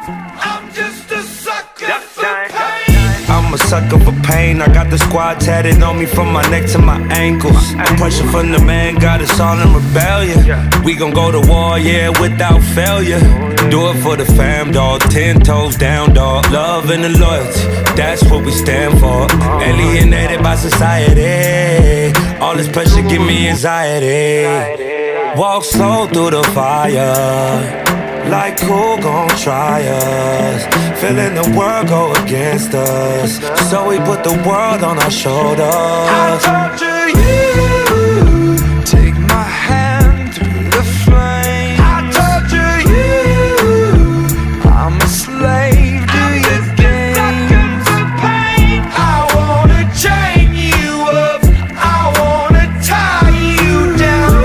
I'm just a sucker for pain. I'm a sucker for pain. I got the squad tatted on me from my neck to my ankles. Pressure from the man got us all in rebellion. We gon' go to war, yeah, without failure. Do it for the fam, dog. 10 toes down, dog. Love and the loyalty, that's what we stand for. Alienated by society. All this pressure give me anxiety. Walk slow through the fire. Like who gon' try us? Feeling the world go against us, so we put the world on our shoulders. I torture you, take my hand through the flame. I torture you, I'm a slave to your game. For pain, I wanna chain you up, I wanna tie you down.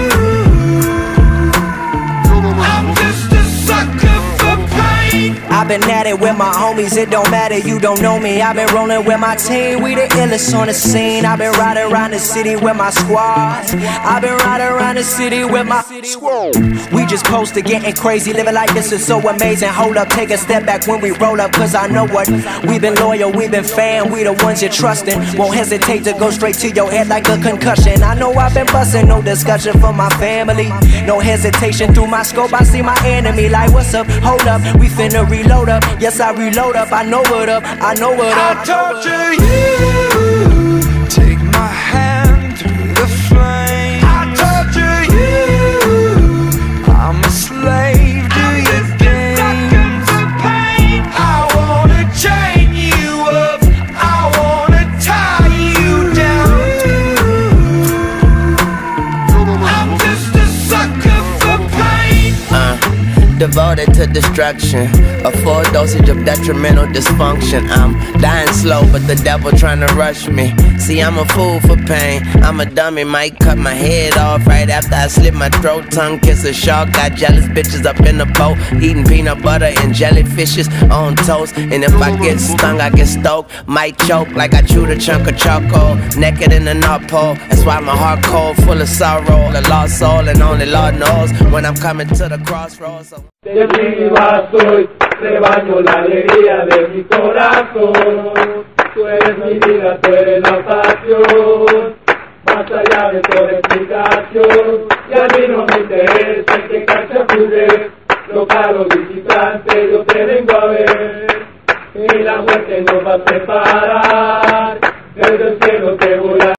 I'm just a sucker for pain. I've been at it with my homies, it don't matter, you don't know me. I've been rolling with my team, we the illest on the scene. I've been riding around the city with my squad. I've been riding around the city with my squad. We just posted getting crazy, living like this is so amazing. Hold up, take a step back when we roll up, cause I know what. We've been loyal, we've been fan, we the ones you're trusting. Won't hesitate to go straight to your head like a concussion. I know I've been busting, no discussion for my family. No hesitation through my scope, I see my enemy like what's up, hold up, we finna reload up. Yes, I reload up, I know what up, I know what up. I torture you, take my hand through the flame. I torture you, I'm a slave to your game. For pain, I wanna chain you up, I wanna tie you down. I'm just a sucker for pain. Devoted to destruction, a full dosage of detrimental dysfunction. I'm dying slow, but the devil trying to rush me. See, I'm a fool for pain, I'm a dummy, might cut my head off right after I slit my throat. Tongue kiss a shark, got jealous bitches up in the boat, eating peanut butter and jellyfishes on toast. And if I get stung, I get stoked, might choke like I chewed a chunk of charcoal. Naked in the North Pole, that's why my heart cold, full of sorrow, a lost soul, and only Lord knows when I'm coming to the crossroads. So De ti soy, rebaño la alegría de mi corazón. Tú eres mi vida, tú eres la pasión, más allá de toda explicación. Y a mí no me interesa en qué cancha jugues, local o visitante, yo te vengo a ver. Y la muerte nos va a separar, desde el cielo te voy a